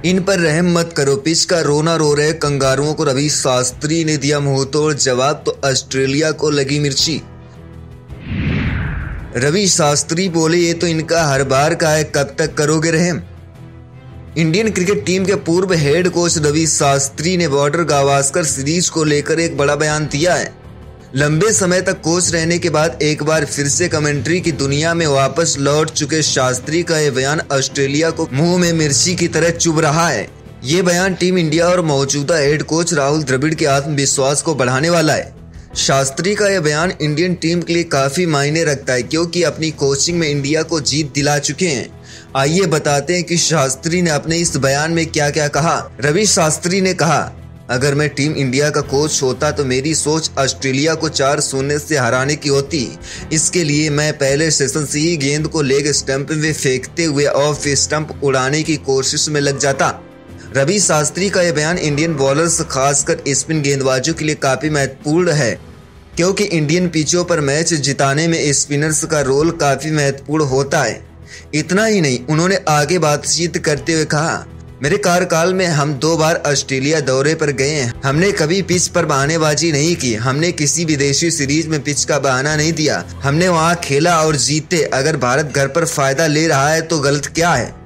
इन पर रहम मत करो, पिच का रोना रो रहे कंगारुओं को रवि शास्त्री ने दिया मुंहतोड़ जवाब तो ऑस्ट्रेलिया को लगी मिर्ची। रवि शास्त्री बोले, ये तो इनका हर बार का है, कब तक करोगे रहम। इंडियन क्रिकेट टीम के पूर्व हेड कोच रवि शास्त्री ने बॉर्डर गावस्कर सीरीज को लेकर एक बड़ा बयान दिया है। लंबे समय तक कोच रहने के बाद एक बार फिर से कमेंट्री की दुनिया में वापस लौट चुके शास्त्री का यह बयान ऑस्ट्रेलिया को मुंह में मिर्ची की तरह चुभ रहा है। ये बयान टीम इंडिया और मौजूदा हेड कोच राहुल द्रविड़ के आत्मविश्वास को बढ़ाने वाला है। शास्त्री का यह बयान इंडियन टीम के लिए काफी मायने रखता है, क्योंकि अपनी कोचिंग में इंडिया को जीत दिला चुके हैं। आइए बताते हैं कि शास्त्री ने अपने इस बयान में क्या क्या कहा। रवि शास्त्री ने कहा, अगर मैं टीम इंडिया का कोच होता तो मेरी सोच ऑस्ट्रेलिया को 4-0 से हराने की होती। इसके लिए मैं पहले सेशन से ही गेंद को लेग स्टंप में फेंकते हुए ऑफ स्टंप उड़ाने की कोशिश में लग जाता। रवि शास्त्री का यह बयान इंडियन बॉलर्स खासकर स्पिन गेंदबाजों के लिए काफी महत्वपूर्ण है, क्योंकि इंडियन पिचों पर मैच जिताने में स्पिनर्स का रोल काफी महत्वपूर्ण होता है। इतना ही नहीं, उन्होंने आगे बातचीत करते हुए कहा, मेरे कार्यकाल में हम 2 बार ऑस्ट्रेलिया दौरे पर गए हैं। हमने कभी पिच पर बहानेबाजी नहीं की। हमने किसी विदेशी सीरीज में पिच का बहाना नहीं दिया। हमने वहां खेला और जीते। अगर भारत घर पर फायदा ले रहा है तो गलत क्या है।